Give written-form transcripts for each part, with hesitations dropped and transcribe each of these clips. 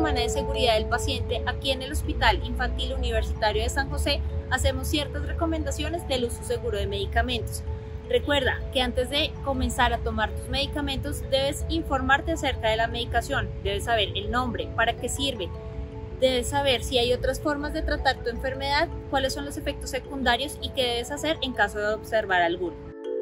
semana de seguridad del paciente, aquí en el Hospital Infantil Universitario de San José hacemos ciertas recomendaciones del uso seguro de medicamentos. Recuerda que antes de comenzar a tomar tus medicamentos debes informarte acerca de la medicación, debes saber el nombre, para qué sirve, debes saber si hay otras formas de tratar tu enfermedad, cuáles son los efectos secundarios y qué debes hacer en caso de observar alguno.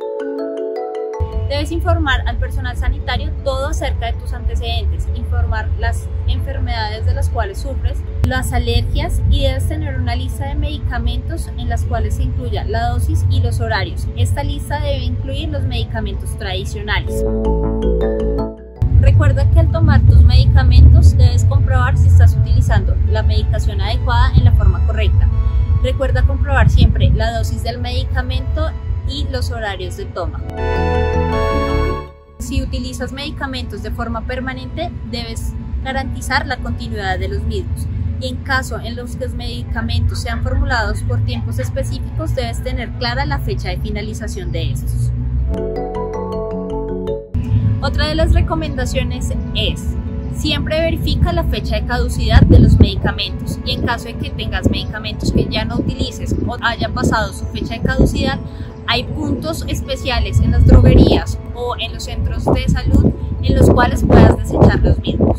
Debes informar al personal sanitario todo acerca de tus antecedentes, informar las enfermedades de las cuales sufres, las alergias y debes tener una lista de medicamentos en las cuales se incluya la dosis y los horarios. Esta lista debe incluir los medicamentos tradicionales. Recuerda que al tomar tus medicamentos debes comprobar si estás utilizando la medicación adecuada en la forma correcta. Recuerda comprobar siempre la dosis del medicamento y los horarios de toma. Si utilizas medicamentos de forma permanente, debes garantizar la continuidad de los mismos. Y en caso en los que los medicamentos sean formulados por tiempos específicos, debes tener clara la fecha de finalización de estos. Otra de las recomendaciones es: siempre verifica la fecha de caducidad de los medicamentos y en caso de que tengas medicamentos que ya no utilices o hayan pasado su fecha de caducidad, hay puntos especiales en las droguerías o en los centros de salud en los cuales puedas desechar los mismos.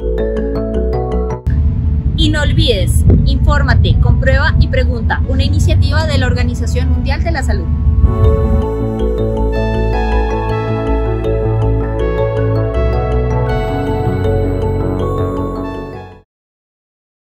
Y no olvides, infórmate, comprueba y pregunta, una iniciativa de la Organización Mundial de la Salud.